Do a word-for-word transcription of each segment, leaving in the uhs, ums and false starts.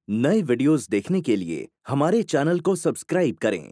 नए वीडियोस देखने के लिए हमारे चैनल को सब्सक्राइब करें।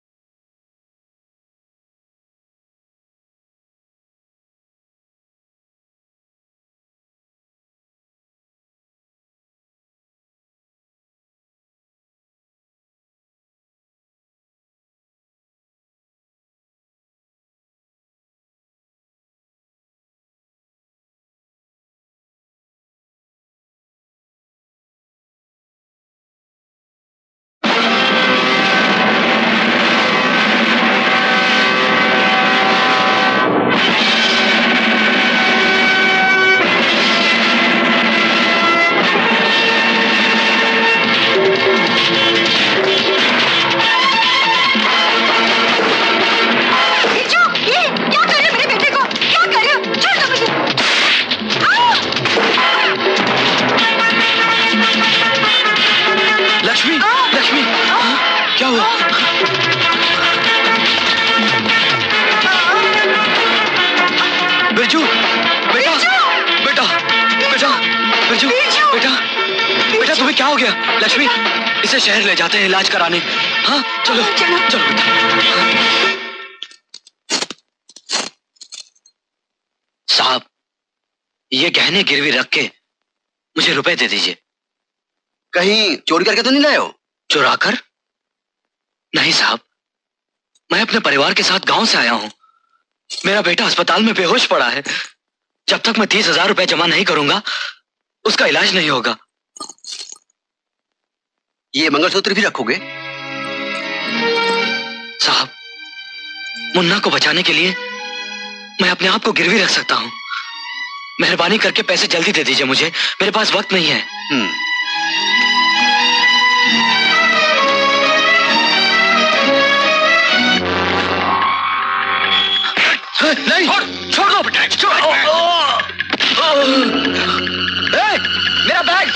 लक्ष्मी, इसे शहर ले जाते हैं इलाज कराने। हाँ चलो चलो चलो बेटा। साहब, ये गहने गिरवी रख के मुझे रुपए दे दीजिए। कहीं चोरी करके तो नहीं लाए हो? चुरा कर? नहीं साहब, मैं अपने परिवार के साथ गांव से आया हूं। मेरा बेटा अस्पताल में बेहोश पड़ा है। जब तक मैं तीस हजार रुपए जमा नहीं करूंगा उसका इलाज नहीं होगा। ये मंगलसूत्र भी रखोगे? साहब, मुन्ना को बचाने के लिए मैं अपने आप को गिरवी रख सकता हूं। मेहरबानी करके पैसे जल्दी दे दीजिए मुझे, मेरे पास वक्त नहीं है। हम्म। नहीं, छोड़ दो, छोड़ दो। मेरा बैग।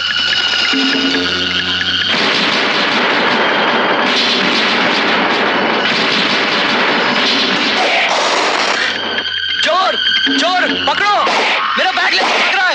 चोर चोर पकड़ो, मेरा बैग ले पकड़ रहा है।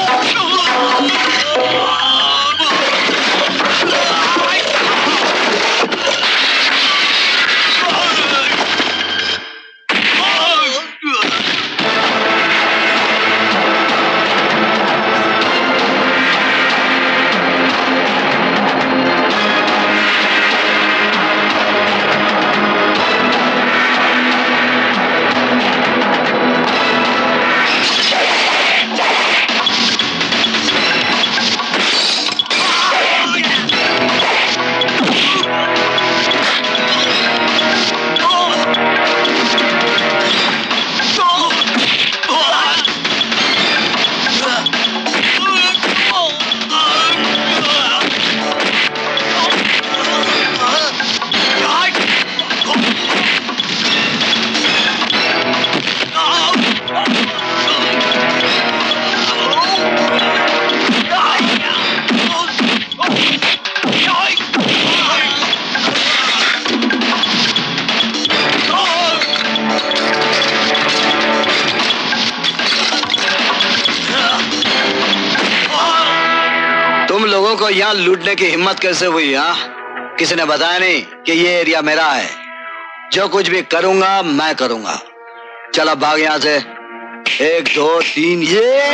को यहाँ लूटने की हिम्मत कैसे हुई? हाँ, किसी ने बताया नहीं कि ये एरिया मेरा है। जो कुछ भी करूंगा मैं करूंगा। चलो भाग यहाँ से। एक दो तीन। ये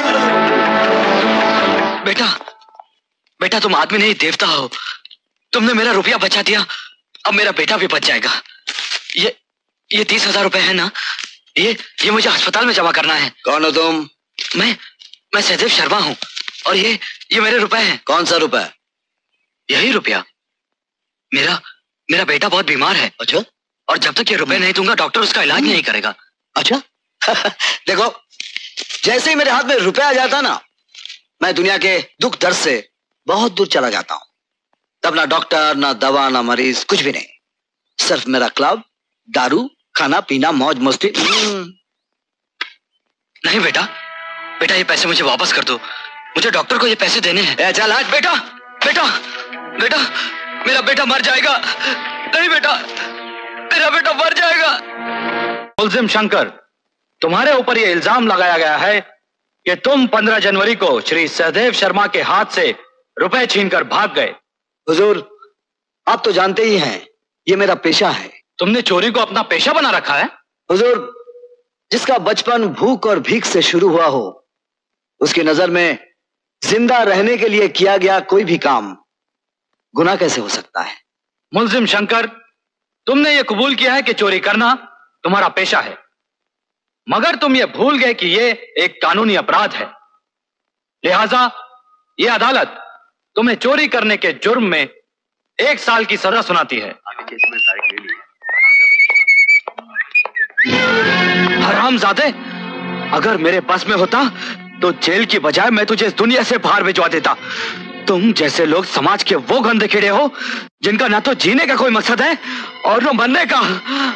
बेटा, बेटा तुम आदमी नहीं देवता हो। तुमने मेरा रुपया बचा दिया, अब मेरा बेटा भी बच जाएगा। ये ये तीस हजार रुपए है ना, ये ये मुझे अस्पताल में जमा करना है। कौन हो तुम? मैं मैं सहदेव शर्मा हूँ और ये ये मेरे रुपए हैं। कौन सा रुपए? यही रुपया। मेरा मेरा बेटा बहुत बीमार है। अच्छा? और जब तक ये रुपए नहीं दूंगा डॉक्टर उसका इलाज नहीं करेगा। अच्छा? देखो, जैसे ही मेरे हाथ में रुपया आ जाता ना, मैं दुनिया के दुख दर्द से बहुत दूर चला जाता हूँ। तब ना डॉक्टर, ना दवा, ना मरीज, कुछ भी नहीं। सिर्फ मेरा क्लब, दारू, खाना पीना, मौज मस्ती। नहीं बेटा, बेटा ये पैसे मुझे वापस कर दो। मुझे डॉक्टर को ये पैसे देने हैं। चल हट। बेटा बेटा बेटा मेरा बेटा मर जाएगा। नहीं बेटा, मेरा बेटा मर जाएगा। मुलजिम शंकर, तुम्हारे ऊपर यह इल्जाम लगाया गया है कि तुम पंद्रह जनवरी को श्री सहदेव शर्मा के हाथ से रुपए छीनकर भाग गए। हुजूर, आप तो जानते ही हैं ये मेरा पेशा है। तुमने चोरी को अपना पेशा बना रखा है? हुजूर, जिसका बचपन भूख और भीख से शुरू हुआ हो, उसकी नजर में जिंदा रहने के लिए किया गया कोई भी काम गुनाह कैसे हो सकता है? मुल्जिम शंकर, तुमने ये कबूल किया है कि चोरी करना तुम्हारा पेशा है, मगर तुम ये भूल गए कि ये एक कानूनी अपराध है। लिहाजा ये अदालत तुम्हें चोरी करने के जुर्म में एक साल की सजा सुनाती है। हरामजादे, अगर मेरे बस में होता तो जेल की बजाय मैं तुझे इस दुनिया से बाहर भिजवा देता। तुम जैसे लोग समाज के वो गंदे कीड़े हो जिनका ना तो जीने का कोई मकसद है और न मरने का।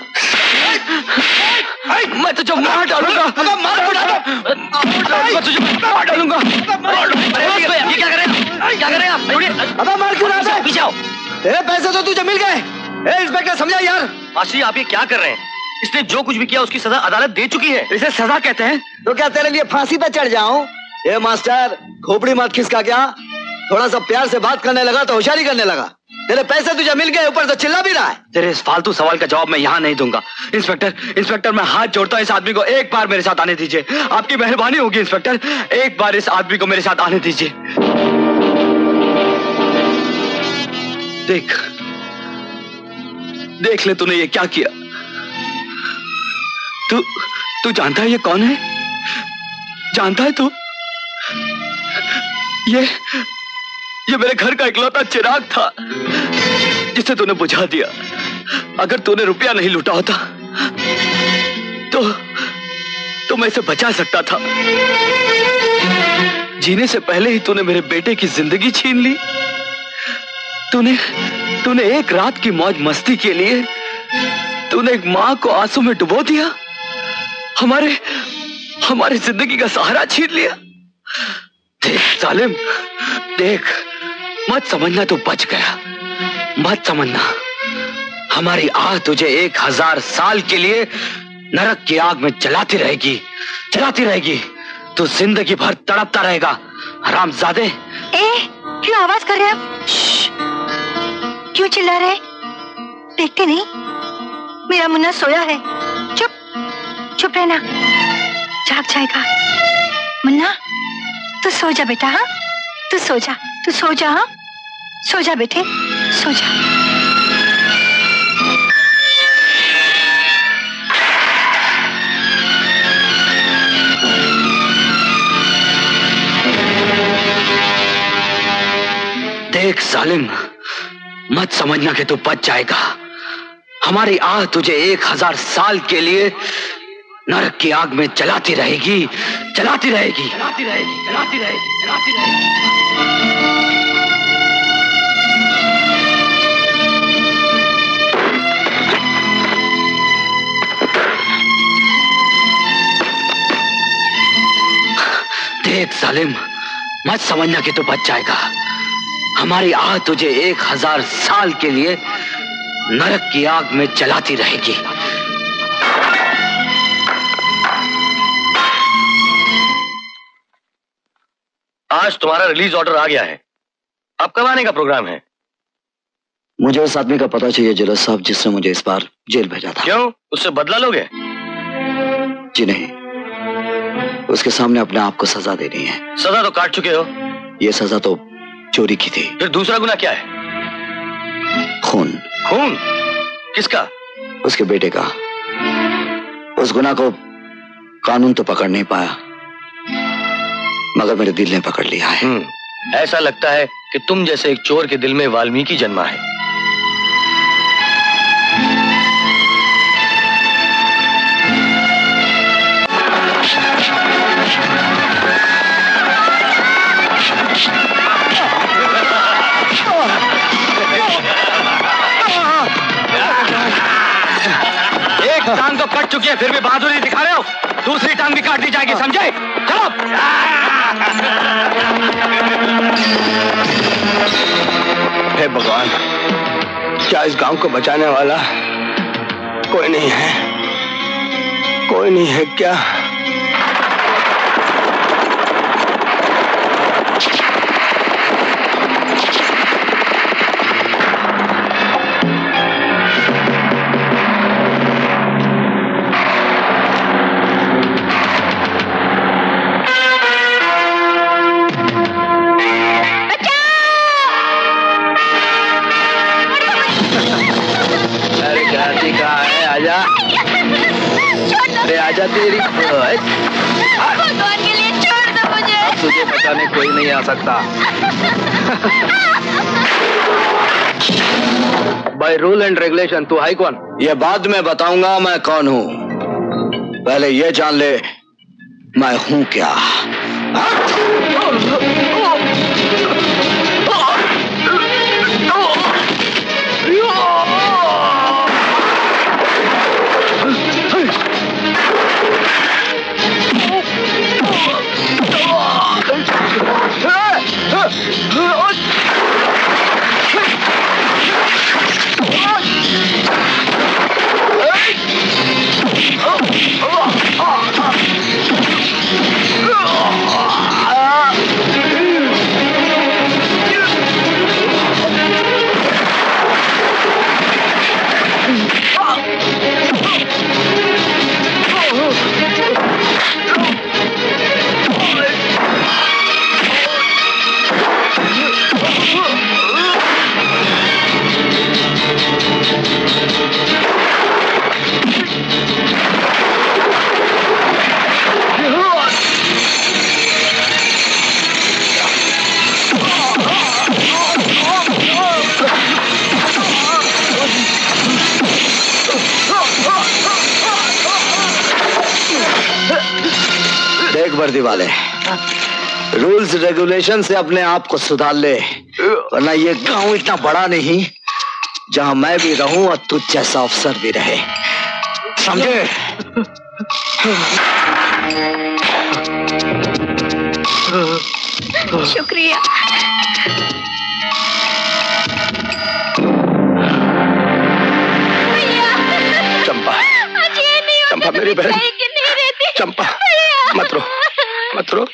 मैं तुझे मार डालूंगा, मैं तुझे मार डालूंगा। ये क्या कर रहे हैं? क्या कर रहे हैं आप? अबे मार क्यों रहा है? पीछे आओ। तेरे पैसे तो तुझे मिल गए। ए इंस्पेक्टर, समझा यार? मास्टर, आप ये क्या कर रहे हैं? इसने जो कुछ भी किया उसकी सजा अदालत दे चुकी है। इसे सजा कहते हैं? तो क्या तेरे लिए फांसी पे चढ़ जाऊं? ए मास्टर, खोपड़ी मत खिसका क्या? थोड़ा सा प्यार से बात करने लगा तो होशियारी करने लगा। तेरे पैसे तुझे मिल गए, ऊपर से चिल्ला भी रहा है। तेरे इस फालतू सवाल का जवाब मैं यहाँ नहीं दूंगा। इंस्पेक्टर, इंस्पेक्टर, मैं हाथ जोड़ता हूँ, इस आदमी को एक बार मेरे साथ आने दीजिए। आपकी मेहरबानी होगी इंस्पेक्टर, एक बार इस आदमी को मेरे साथ आने दीजिए। देख देख ले तूने ये क्या किया। तू तू जानता है ये कौन है? जानता है तू? ये ये मेरे घर का इकलौता चिराग था जिसे तूने बुझा दिया। अगर तूने रुपया नहीं लूटा होता तो तो मैं इसे बचा सकता था। जीने से पहले ही तूने मेरे बेटे की जिंदगी छीन ली। तूने तूने एक रात की मौज मस्ती के लिए तूने एक मां को आंसू में डुबो दिया। हमारे हमारी जिंदगी का सहारा छीन लिया। देख जालिम, देख, मत समझना तू बच गया, मत समझना। हमारी आह तुझे एक हजार साल के लिए नरक की आग में जलाती रहेगी, जलाती रहेगी। तू जिंदगी भर तड़पता रहेगा। हरामजादे। ए, क्यों आवाज कर रहे हैं? क्यों चिल्ला रहे? देखते नहीं मेरा मुन्ना सोया है। चुप चुप रहना, जाग जाएगा। मुन्ना, तू सो जा बेटा। हाँ, तू सो जा, तू सो जा। हाँ, सो जा बेटे, सो जा। देख जालिम, मत समझना कि तू बच जाएगा। हमारी आह तुझे एक हजार साल के लिए नरक की आग में जलाती रहेगी, जलाती रहेगी, जलाती रहेगी, जलाती रहेगी, जलाती रहेगी। देख जालिम, मत समझना कि तू बच जाएगा। हमारी आह तुझे एक हजार साल के लिए नरक की आग में जलाती रहेगी। आज तुम्हारा रिलीज ऑर्डर आ गया है। अब कब आने का प्रोग्राम है? मुझे उस आदमी का पता चाहिए जज साहब, जिसने मुझे इस बार जेल भेजा था। क्यों, उससे बदला लोगे? जी नहीं, उसके सामने अपने आप को सजा देनी है। सजा तो काट चुके हो। ये सजा तो चोरी की थी। फिर दूसरा गुनाह क्या है? खून। खून? किसका? उसके बेटे का। उस गुनाह को कानून तो पकड़ नहीं पाया, मगर मेरे दिल ने पकड़ लिया है। ऐसा लगता है कि तुम जैसे एक चोर के दिल में वाल्मीकि जन्मा है। एक टांग तो कट चुकी है, फिर भी बहादुरी दिखा रहे हो। दूसरी टांग भी काट दी जाएगी, समझे? चलो। हे भगवान, क्या इस गांव को बचाने वाला कोई नहीं है? कोई नहीं है क्या? तेरी कहाँ है? आजा। अरे आजा तेरी। भगवान के लिए छोड़ दो मुझे। अब तुझे बचाने कोई नहीं आ सकता। बाय रूल एंड रेगुलेशन तू है कौन? ये बाद में बताऊंगा मैं कौन हूँ। पहले ये जान ले मैं हूँ क्या। वर्दी वाले रूल्स रेगुलेशन से अपने आप को सुधार ले, वरना ये गांव इतना बड़ा नहीं जहां मैं भी रहूं और तुझ जैसा अफसर भी रहे, समझे? शुक्रिया। चंपा, चंपा मेरी बहन, चंपा मत रो, मत रो।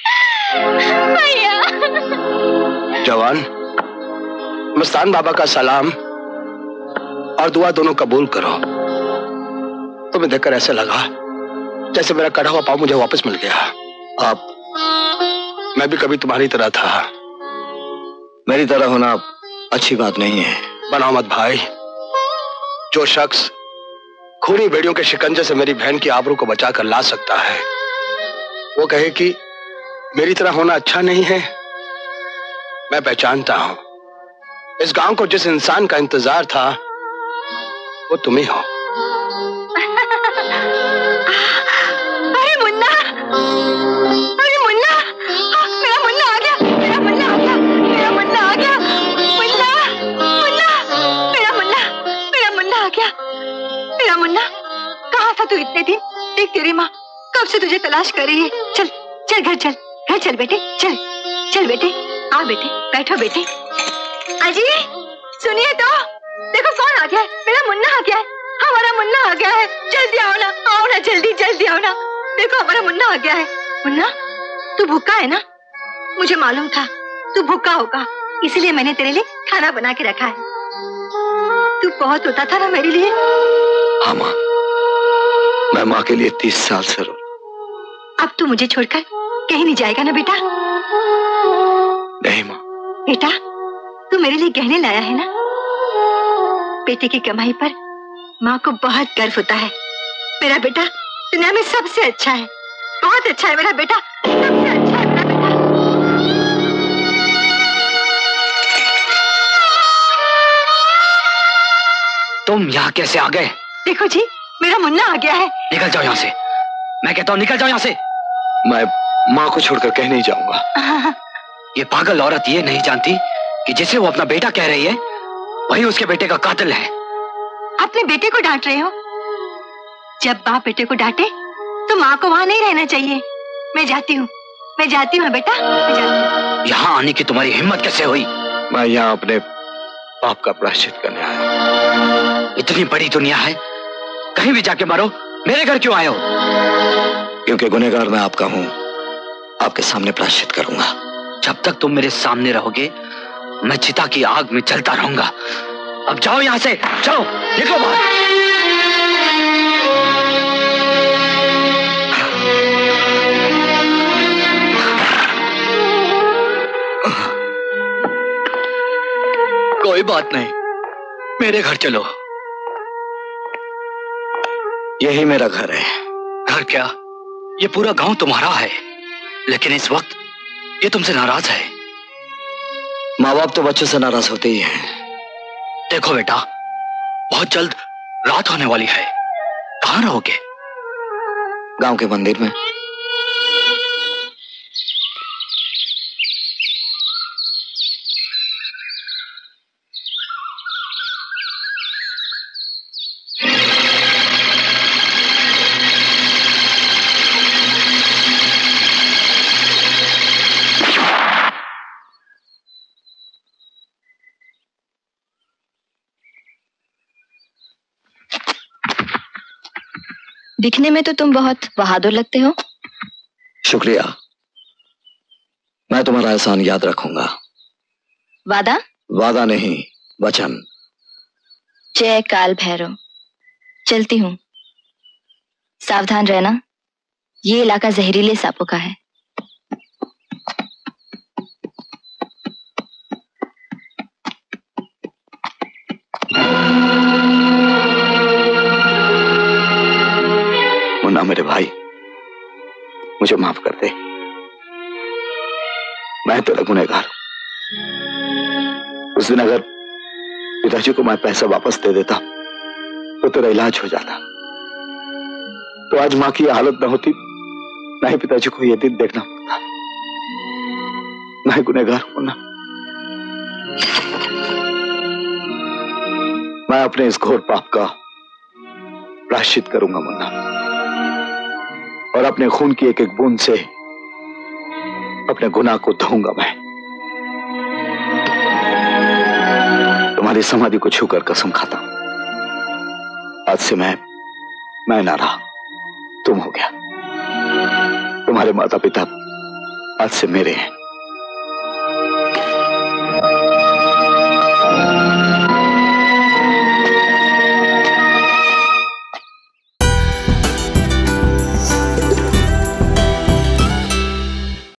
जवान, मस्तान बाबा का सलाम और दुआ दोनों कबूल करो। तुम्हें देखकर ऐसे लगा जैसे मेरा कटा हुआ पाँव मुझे वापस मिल गया। आप, मैं भी कभी तुम्हारी तरह था। मेरी तरह होना अच्छी बात नहीं है। बनाओ मत भाई। जो शख्स खूनी भेड़ियों के शिकंजे से मेरी बहन की आबरू को बचाकर ला सकता है, वो कहे कि मेरी तरह होना अच्छा नहीं है। मैं पहचानता हूं इस गांव को जिस इंसान का इंतजार था वो तुम ही हो। अरे मुन्ना, अरे मुन्ना, मेरा मुन्ना आ गया, मेरा मुन्ना आ गया, मेरा मुन्ना आ गया, मुन्ना, मुन्ना, मेरा मुन्ना, मेरा मुन्ना आ गया, मेरा मुन्ना। कहाँ था तू इतने दिन? देख तेरी माँ कब से तुझे तलाश कर रही है। चल चल घर चल, घर चल बेटे, चल चल बेटे, आ बेटे, बैठो बेटे। अजी सुनिए तो, देखो कौन आ गया है, मेरा मुन्ना आ गया है, हमारा मुन्ना आ गया है। जल्दी आओ ना, आओ ना, जल्दी जल्दी आओ ना, देखो हमारा मुन्ना आ गया है। मुन्ना तू भूखा है ना? मुझे मालूम था तू भूखा होगा, इसीलिए मैंने तेरे लिए खाना बना के रखा है। तू बहुत होता था ना मेरे लिए। हाँ माँ, मैं माँ के लिए तीस साल से रो। अब तू मुझे छोड़कर कहीं नहीं जाएगा ना बेटा? नहीं माँ। बेटा तू मेरे लिए गहने लाया है ना? बेटे की कमाई पर माँ को बहुत गर्व होता है। मेरा बेटा दुनिया में सबसे अच्छा है, बहुत अच्छा है मेरा बेटा, सबसे अच्छा है मेरा बेटा। तुम यहाँ कैसे आ गए? देखो जी, मेरा मुन्ना आ गया है। निकल जाओ यहाँ से, मैं कहता हूँ निकल जाओ यहाँ से। मैं माँ को छोड़कर कहीं नहीं जाऊंगा। ये पागल औरत ये नहीं जानती कि जिसे वो अपना बेटा कह रही है वही उसके बेटे का कातिल है। अपने बेटे को डांट रहे हो? जब बाप बेटे को डांटे तो माँ को वहाँ नहीं रहना चाहिए। मैं जाती हूँ, मैं जाती हूँ बेटा, मैं जाती हूँ। यहाँ आने की तुम्हारी हिम्मत कैसे हुई? मैं यहाँ अपने पाप का प्रायश्चित करने आया। इतनी बड़ी दुनिया है, कहीं भी जाके मारो, मेरे घर क्यों आए हो? क्योंकि गुनहगार मैं आपका हूँ, आपके सामने प्रायश्चित करूंगा। जब तक तुम मेरे सामने रहोगे मैं चिता की आग में जलता रहूंगा। अब जाओ यहाँ से, जाओ, निकलो बाहर। कोई बात नहीं, मेरे घर चलो। यही मेरा घर है। घर क्या, ये पूरा गांव तुम्हारा है, लेकिन इस वक्त ये तुमसे नाराज है। माँ बाप तो बच्चों से नाराज होते ही हैं। देखो बेटा, बहुत जल्द रात होने वाली है। कहाँ रहोगे? गांव के मंदिर में। दिखने में तो तुम बहुत बहादुर लगते हो। शुक्रिया, मैं तुम्हारा एहसान याद रखूंगा। वादा? वादा नहीं, वचन। जय काल भैरव। चलती हूँ, सावधान रहना, ये इलाका जहरीले सांपों का है। मुन्ना मेरे भाई, मुझे माफ कर दे। मैं तेरा गुनहगार। उस दिन अगर पिताजी को मैं पैसा वापस दे देता तो तेरा इलाज हो जाता, तो आज मां की हालत न होती, ना ही पिताजी को यह दिन देखना पड़ता। मैं गुनहगार हूं ना। मैं अपने इस घोर पाप का प्रायश्चित करूंगा मुन्ना, और अपने खून की एक एक बूंद से अपने गुनाह को धोऊंगा। मैं तुम्हारी समाधि को छूकर कसम खाता हूं, आज से मैं मैं ना रहा, तुम हो गया। तुम्हारे माता पिता आज से मेरे हैं।